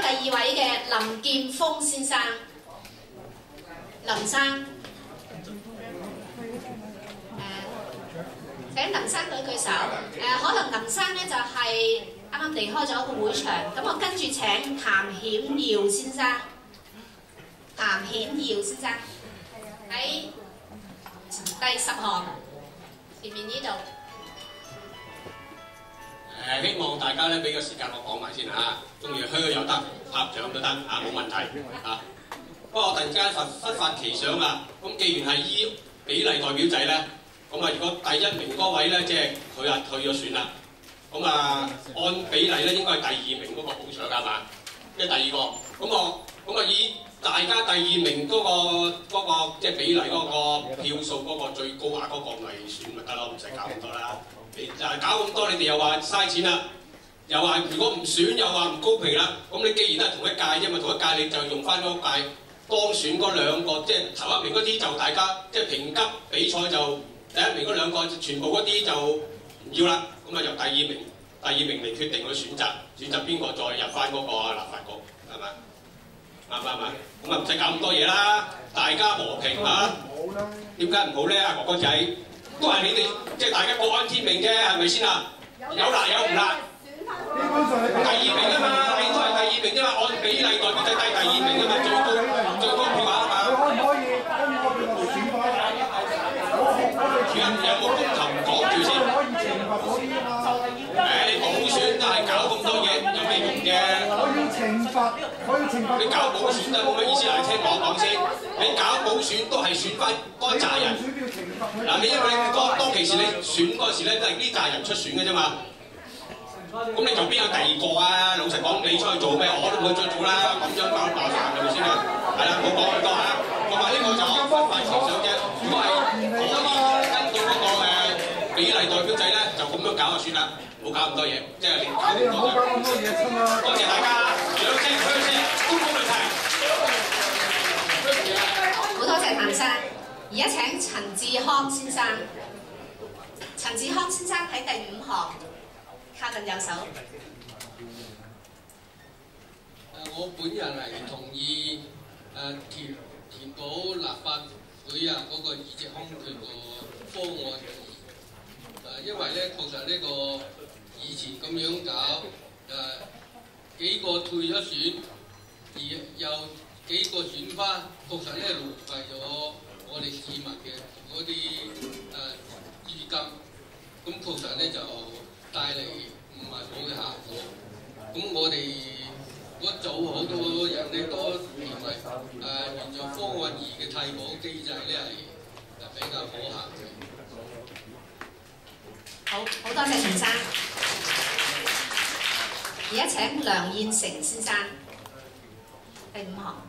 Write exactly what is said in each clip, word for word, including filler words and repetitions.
二位嘅林劍鋒先生，林生，誒、請林生舉舉手。誒、可能林生咧就係啱啱離開咗個會場，咁我跟住請譚顯耀先生，譚顯耀先生喺第十行前面呢度。 誒，希望大家咧俾個時間我講埋先嚇，中意噓又得，拍掌都得嚇，冇問題嚇。不過我突然間忽忽發奇想啊，咁既然係依比例代表制咧，咁啊如果第一名嗰位咧，即係佢啊退咗選啦，咁啊按比例咧應該係第二名嗰個補償㗎嘛，即係第二個。咁我咁啊以大家第二名嗰、嗰個嗰、嗰個即係比例嗰個票數嗰個最高額嗰個咪選咪得咯，唔使搞咁多啦。就係搞咁多，你哋又話嘥錢啦，又話如果唔選又話唔公平啦。咁你既然都係同一屆啫嘛，同一屆你就用翻嗰屆當選嗰兩個，即係頭一名嗰啲就大家即係評級比賽就第一名嗰兩個，全部嗰啲就唔要啦。咁啊由第二名第二名嚟決定去選擇，選擇邊個再入翻嗰個立法局，係咪？啱唔啱啊？咁啊唔使搞咁多嘢啦，大家和平嚇。點解唔好咧？阿哥哥仔？都係你哋，即係大家各安天命啫，係咪先啊？有辣有唔辣，第二名啊嘛，你都係第二名啫嘛，按比例代表制低第二名啊嘛，最高最高票額啊嘛。可唔可以跟我哋嚟選法？有有冇公投唔講住先？可以懲罰嗰啲啊嘛。誒，補選都係搞咁多嘢，有咩用啫？我要懲罰，我要懲罰。你搞補選都冇乜意思啦，你聽我講先。你搞補選都係選翻嗰扎人。嗱，你因為你當當其時你選嗰時咧，都係呢扎人出選嘅啫嘛。咁你就邊有第二個啊？老實講，你出去做咩？我都唔會再做啦。咁樣搞麻煩係咪先啊？係啦，冇講咁多嚇。同埋呢個就分埋情緒啫。如果係可以跟到嗰個誒比例代表制咧，就咁樣搞就算啦，冇搞咁多嘢，即係你搞咁多嘢。多謝大家，掌聲噓聲都冇問題。 好多謝譚生。而家請陳志康先生，陳志康先生喺第五行，靠近右手。 誒，我本人係同意誒填填補立法會啊嗰個議席空缺個方案嘅。誒，因為咧確實呢個以前咁樣搞誒幾個退咗選，而又幾個選翻，確實咧浪費咗我哋市民嘅嗰啲誒資金，咁確實咧就帶嚟唔係好嘅效果。咁我哋嗰組好多人咧都認為誒沿用方案二嘅替補機制咧係比較可行嘅。 好，好多謝陳生。而家請梁燕成先生，第五行。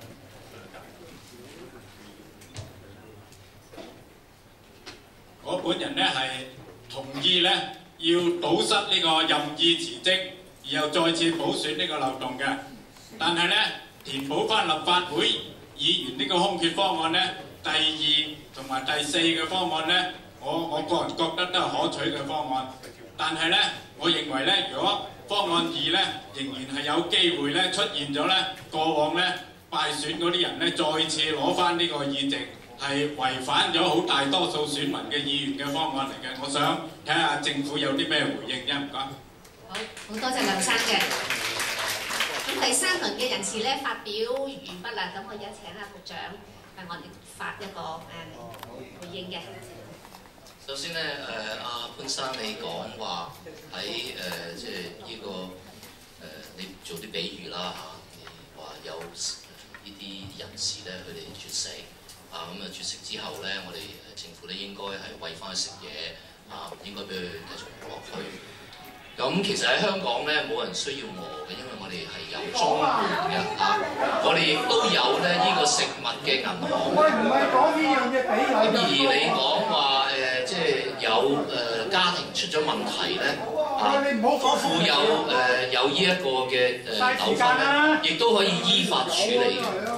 我本人咧係同意咧要堵塞呢個任意辭職，然後再次補選呢個漏洞嘅。但係咧填補翻立法會議員呢個空缺方案咧，第二同埋第四嘅方案咧，我我個人覺得都係可取嘅方案。但係咧，我認為咧，如果方案二咧仍然係有機會咧出現咗咧過往咧敗選嗰啲人咧再次攞翻呢個議席。係違反咗好大多數選民嘅意願嘅方案嚟嘅，我想睇下政府有啲咩回應啫，唔該。 好，好多謝梁生嘅。咁第三輪嘅人士咧發表完畢啦，咁我而家請阿局長為我哋發一個誒回應嘅。 首先咧，誒阿潘生你講話喺誒即係呢個誒、呃、你做啲比喻啦嚇，話有呢啲人士咧佢哋絕食。啊咁啊絕食之後咧，我哋政府咧應該係餵翻佢食嘢，啊應該俾佢繼續活落去。咁其實喺香港咧冇人需要餓嘅，因為我哋係有綜援嘅嚇，我哋亦都有咧呢個食物嘅銀行。喂，唔係講呢樣嘢比例。咁而你講話誒，即係有誒家庭出咗問題咧，啊夫婦有誒有呢一個嘅誒糾紛咧，亦都可以依法處理嘅。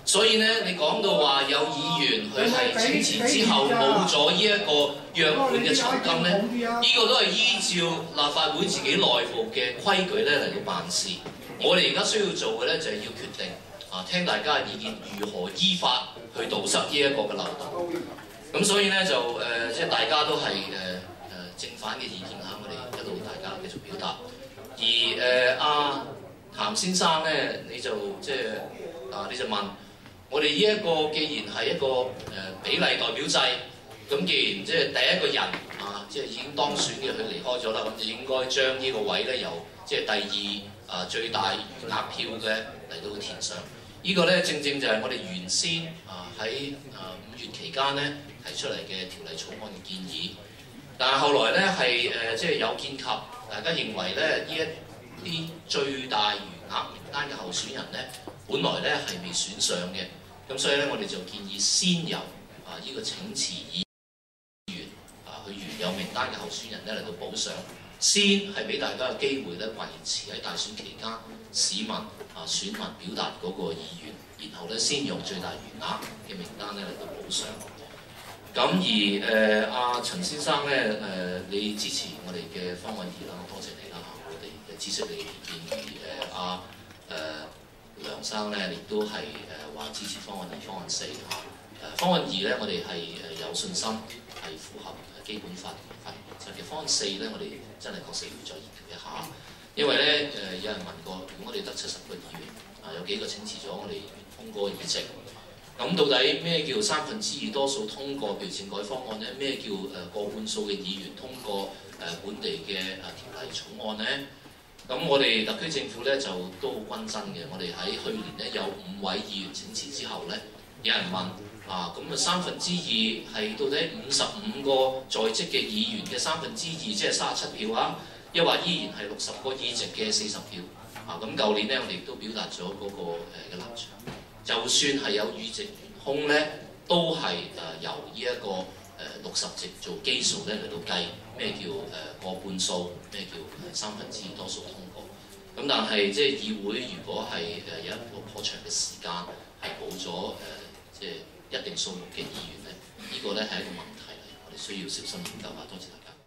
所以咧，你講到話有議員佢係請辭之後冇咗呢一個約滿嘅酬金咧，呢、這個都係依照立法會自己內部嘅規矩咧嚟到辦事。我哋而家需要做嘅咧就係要決定啊，聽大家嘅意見，如何依法去堵塞呢一個嘅漏洞。咁所以咧就誒、呃，即係大家都係誒誒正反嘅意見嚇，我哋一路大家繼續表達。而誒阿譚先生咧，你就即係啊，你就問。我哋呢一個既然係一個誒、呃、比例代表制，咁既然即係第一個人啊，即係已經當選嘅佢離開咗啦，咁就應該將呢個位咧由即係第二啊最大餘額票嘅嚟到填上。這個、呢個咧正正就係我哋原先啊喺啊五月期間咧提出嚟嘅條例草案嘅建議，但係後來咧係誒即係有見及大家認為咧呢一啲最大餘額名單嘅候選人咧，本來咧係未選上嘅。咁所以咧，我哋就建議先由啊呢、這個請辭議員啊佢原有名單嘅候選人咧嚟到補上，先係俾大家嘅機會咧維持喺大選期間市民啊選民表達嗰個意願，然後咧先用最大餘額嘅名單咧嚟到補上。咁而誒阿、呃、陳先生咧誒、呃，你支持我哋嘅方案二啦，多謝你啦嚇，我哋嘅支持你嘅意見。而誒阿誒梁生咧亦都係誒話支持方案二、方案四嚇。誒方案二咧，我哋係誒有信心係符合基本法嘅法律原則嘅。方案四咧，我哋真係確實要再研究一下，因為咧誒、呃、有人問過，如果我哋得七十個議員啊，有幾個請辭咗，我哋通過議席。咁到底咩叫三分之二多數通過譬如政改方案咧？咩叫誒過半數嘅議員通過誒本地嘅誒條例草案咧？咁我哋特區政府咧就都好均真嘅。我哋喺去年咧有五位議員請辭之後咧，有人問啊，咁啊三分之二係到底五十五個在職嘅議員嘅三分之二，即係三十七票啊？抑或依然係六十個議席嘅四十票啊？咁舊年咧我哋亦都表達咗嗰個誒嘅立場。就算係有議席懸空咧，都係誒由呢一個誒六十席做基數咧嚟到計，咩叫誒過半數，咩叫三分之二多數通過。咁但係即係議會如果係誒有一個頗長嘅時間係冇咗誒即係一定數目嘅議員咧，呢個咧係一個問題嚟，我哋需要小心研究下。多謝大家。